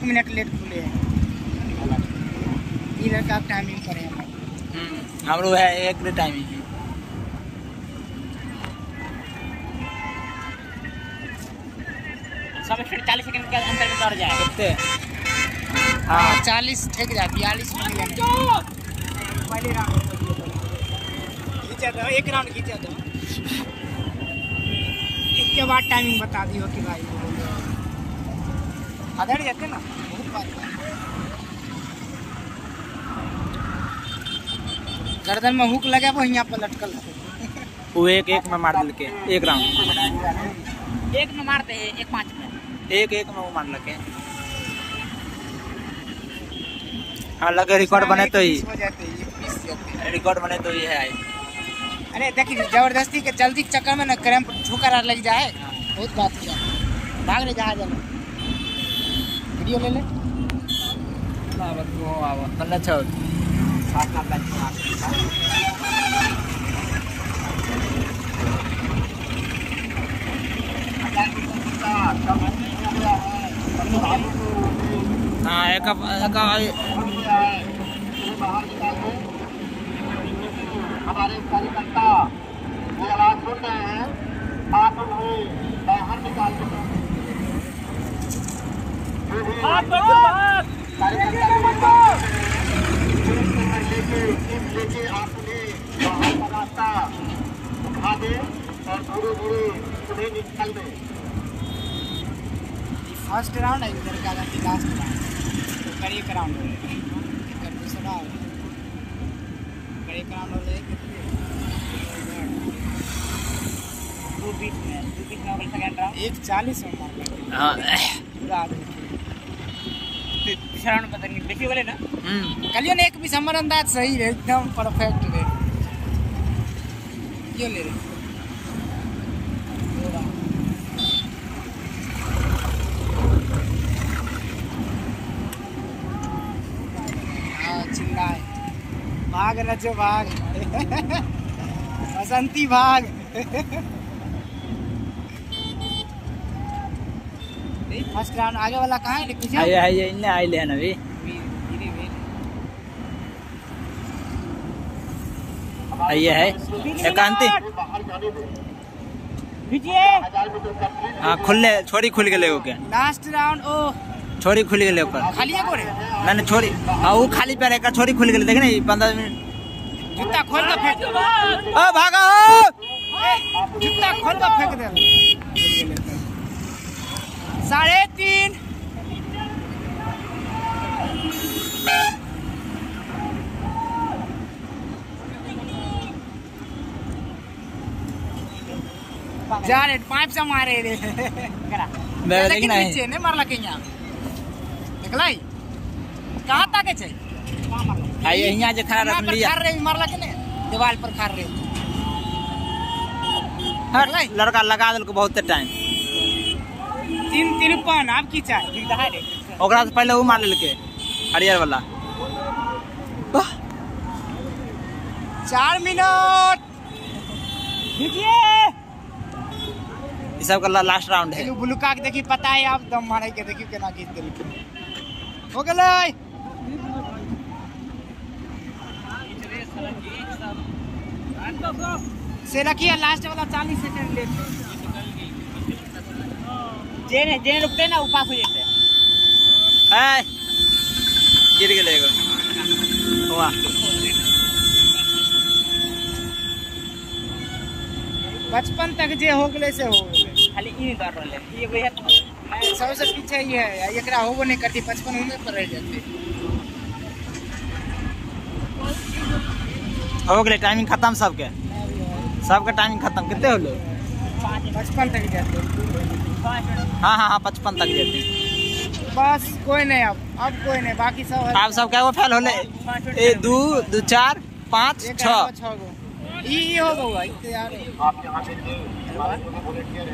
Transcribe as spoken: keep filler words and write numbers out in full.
Minute late खुले हैं। इधर का टाइमिंग पर है हम लोग है एक टाइमिंग है। सब चालीस सेकंड के अंतर में दौड़ जाए कितने? हाँ चालीस ठेक जाए बयालीस मिनट पहले राउंड खींचा दो, एक राउंड खींचा दो, इसके बाद टाइमिंग बता दियो कि भाई आधड़ जाते ना बहुत बात। गर्दन में हुक लगा वो यहाँ पर लटकल है। वो एक एक में मार दिल के एक राउंड एक में मारते हैं एक पाँच में एक एक में वो मार लगे। हाँ लगे रिकॉर्ड बने तो ही रिकॉर्ड बने तो ही है। अरे देखिए जबरदस्ती के जल्दी के चक्कर में ना क्रैम्प ठोकर लग जाए बहुत बात किया। भाग ले जहाँ जाना वीडियो ले ले पल्ला छोड़ हाँ एक हमारे कार्यकर्ता ये आवाज सुन रहे हैं, आप उन्हें बाहर निकाल दो। लेके लेके आप उन्हें बाहर का रास्ता उठा दें और धीरे धीरे उन्हें निकाल दें। फर्स्ट राउंड है इधर का लास्ट राउंड तो करीब राउंड हो दूसरा करीब राउंड हो जाए दो बीस में दो बीस में अगला सेकंड राउंड एक चालीस में मार हाँ पूरा तीसरा राउंड पता नहीं देखिए बोले ना कलियन एक भी समर अंदाज सही है एकदम परफेक्ट है। क्यों ले रहे चिल्लाए भाग रचो भाग बसंती भाग फर्स्ट राउंड आगे वाला कहाँ है पीछे आइए आइए इन्हें आई ले ना भी आइए है एकांती हाँ खुले छोड़ी खुल के ले क्या लास्ट राउंड ओ छोड़ी खुल के ले ऊपर खाली है कोरे मैंने छोड़ी हाँ वो खाली पैर एक छोड़ी खुल के ले देखे नहीं पंद्रह मिनट जूता खोल कर फेंक ओ भागा जूता खोल कर फेंक दे साढ़े तीन जा रे पाइप से मारे रे करा मैं देखी नहीं नीचे ने मारला के यहां देखलाई कहां तक है आइए यहां जे खड़ा रख लिया खार रे मारला के ने दीवार पर खार रे लड़का लगा दिल को बहुत टाइम तीन तिरपन आप की चाय दिखा रे ओकरा से पहले वो मार लेके हरियर वाला चार मिनट देखिए ये सब का लास्ट राउंड है बुलुका के देखी पता है आप दम मारे के देखी केना गीत दिल हो गेलै से रखिए लास्ट वाला चालीस सेकंड लेट जेने जेने रुकते ना उपास हो जाते है गिर गेले एगो हुआ बचपन तक जे हो गेले से हो गेले खाली इन कर रहले ये वही है सबसे पीछे ही है एकरा होबो नहीं करती पचपन में पर रह जाते हो गए टाइमिंग खत्म सबके सबका टाइमिंग खत्म कितने हो लोग पचपन तक जाते हाँ हाँ हाँ पचपन तक जाते बस कोई नहीं अब अब कोई नहीं बाकी सब आप सब क्या वो फेल होले ए दो दो चार पाँच छः छह गो ई हो गो यार आप यहाँ से